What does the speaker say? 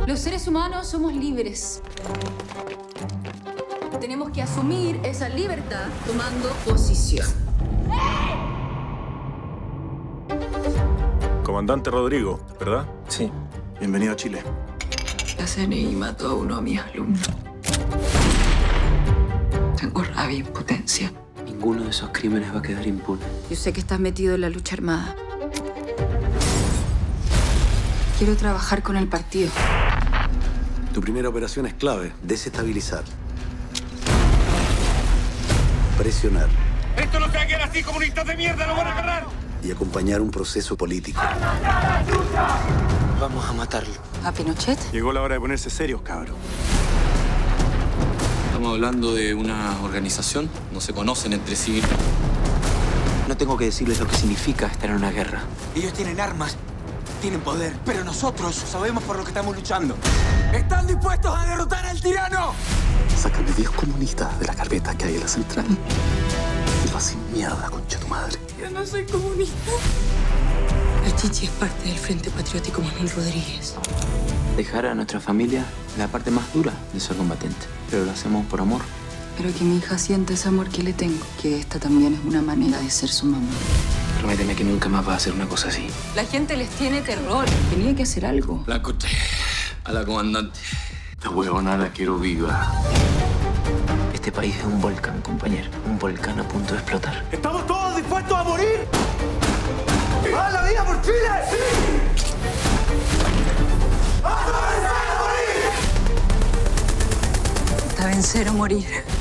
Los seres humanos somos libres. Tenemos que asumir esa libertad tomando posición. Comandante Rodrigo, ¿verdad? Sí. Bienvenido a Chile. La CNI mató a uno de mis alumnos. Tengo rabia e impotencia. Ninguno de esos crímenes va a quedar impune. Yo sé que estás metido en la lucha armada. Quiero trabajar con el partido. Tu primera operación es clave. Desestabilizar. Presionar. ¡Esto no se va a quedar así, comunistas de mierda! ¡Lo van a agarrar! Y acompañar un proceso político. Vamos a matarlo. ¿A Pinochet? Llegó la hora de ponerse serios, cabros. Estamos hablando de una organización, no se conocen entre sí. No tengo que decirles lo que significa estar en una guerra. Ellos tienen armas, tienen poder, pero nosotros sabemos por lo que estamos luchando. ¿Están dispuestos a derrotar al tirano? Sácame 10 comunistas de la carpeta que hay en la central. Y vas sin mierda, concha tu madre. Yo no soy comunista. El Chichi es parte del Frente Patriótico Manuel Rodríguez. Dejar a nuestra familia es la parte más dura de ser combatiente. Pero lo hacemos por amor. Pero que mi hija sienta ese amor que le tengo. Que esta también es una manera de ser su mamá. Prométeme que nunca más vas a hacer una cosa así. La gente les tiene terror. Tenía que hacer algo. La encontré a la comandante. Esta huevona la quiero viva. Este país es un volcán, compañero. Un volcán a punto de explotar. ¿Estamos todos dispuestos a morir? ¡A la vida por Chile! ¡Sí! Está vencer o morir.